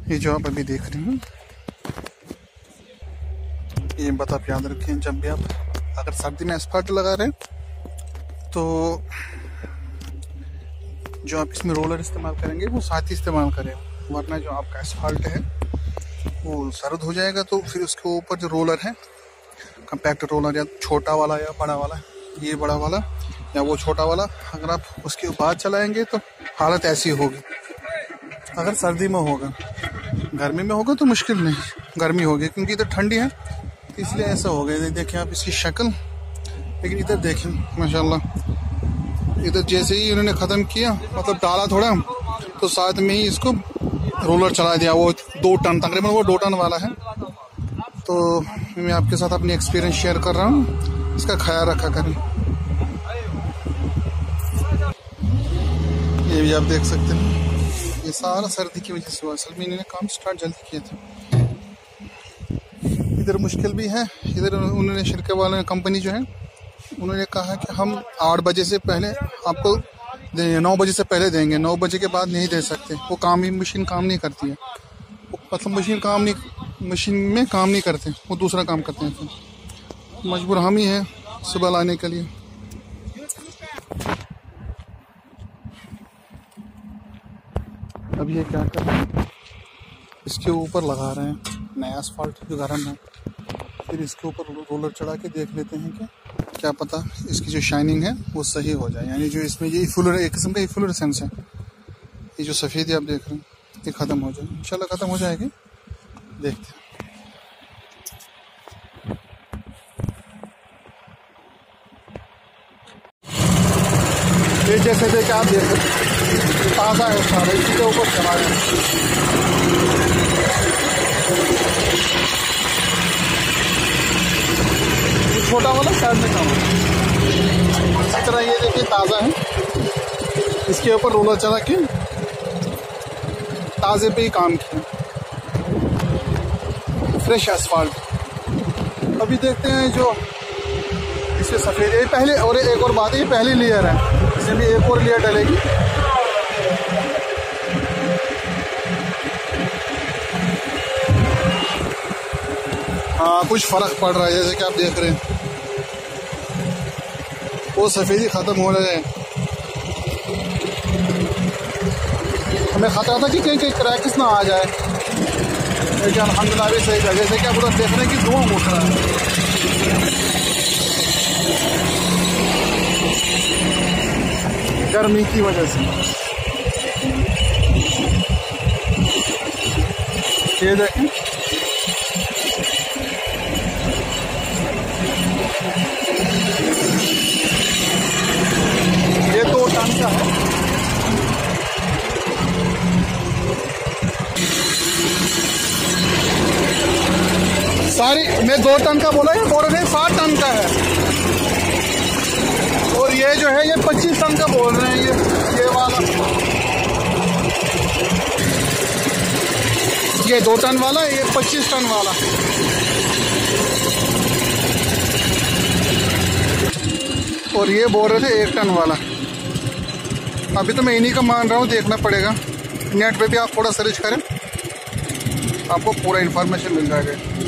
ये जो आप अभी देख रहे हैं, ये बात आप याद रखें, जब भी आप अगर सर्दी में एस्फाल्ट लगा रहे हैं तो जो आप इसमें रोलर इस्तेमाल करेंगे वो साथ ही इस्तेमाल करें, वरना जो आपका एस्फाल्ट है वो सर्द हो जाएगा। तो फिर उसके ऊपर जो रोलर है, कम्पैक्ट रोलर, या छोटा वाला या बड़ा वाला, ये बड़ा वाला या वो छोटा वाला, अगर आप उसके बाद चलाएंगे तो हालत ऐसी होगी। अगर सर्दी में होगा, गर्मी में होगा तो मुश्किल नहीं, गर्मी होगी क्योंकि इधर ठंडी है इसलिए ऐसा हो गया। देखें आप इसकी शक्ल, लेकिन इधर देखें माशाल्लाह, इधर जैसे ही उन्होंने ख़त्म किया, मतलब डाला थोड़ा, तो साथ में ही इसको रोलर चला दिया। वो 2 टन तकरीबन, वो 2 टन वाला है। तो मैं आपके साथ अपनी एक्सपीरियंस शेयर कर रहा हूँ, इसका ख्याल रखा करें। ये भी आप देख सकते हैं, ये सारा सर्दी की वजह से हुआ। असल में इन्होंने काम स्टार्ट जल्दी किया था। इधर मुश्किल भी है। इधर उन्होंने शिरके वाले कंपनी जो है, उन्होंने कहा कि हम 8 बजे से पहले आपको 9 बजे से पहले देंगे, 9 बजे के बाद नहीं दे सकते। वो काम ही, मशीन काम नहीं करती है, मतलब मशीन में काम नहीं करते, वो दूसरा काम करते हैं। फिर मजबूर हम ही हैं सुबह लाने के लिए। अब ये क्या कर रहे हैं, इसके ऊपर लगा रहे हैं नया एस्फाल्ट जो गर्म है, फिर इसके ऊपर रोलर चढ़ा के देख लेते हैं कि क्या पता इसकी जो शाइनिंग है वो सही हो जाए। यानी जो इसमें ये फ्लोर, एक किस्म का फ्लोरेसेंस है, ये जो सफ़ेदी आप देख रहे हैं ये ख़त्म हो जाए, इंशाल्लाह ख़त्म हो जाएगी। देखते हैं। ये जैसे देखे आप देख रहे हैं, ताज़ा है सारा, इसी के ऊपर चला रहे हैं। छोटा वाला साइड में काम है। इसी तरह ये देखिए ताज़ा है, इसके ऊपर रोलर चला के ताज़े पे ही काम किया, फ्रेश एस्फाल्ट। अभी देखते हैं जो इससे सफ़ेद है पहले, और एक और बात है, ये पहली लेयर है, इसमें भी एक और लेयर डलेगी। हाँ, कुछ फ़र्क पड़ रहा है, जैसे कि आप देख रहे हैं वो सफ़ेदी ख़त्म हो रहे हैं। हमें ख़तरा था कि कहीं क्रैक्स ना आ जाए, लेकिन अल्हम्दुलिल्लाह भी सही था। जैसे कि आप उधर देख रहे हैं कि धुआं उठ रहा है, गर्मी की वजह से। ये देखें, ये 2 टन का है। सारी मैं 2 टन का बोला, ये बोल रहे हैं 7 टन का है। और ये जो है ये 25 टन का बोल रहे हैं, ये वाला, ये 2 टन वाला, ये 25 टन वाला। और ये बोल रहे थे 1 टन वाला। अभी तो मैं इन्हीं का मान रहा हूँ, देखना पड़ेगा। नेट पे भी आप थोड़ा सर्च करें, आपको पूरा इन्फॉर्मेशन मिल जाएगा।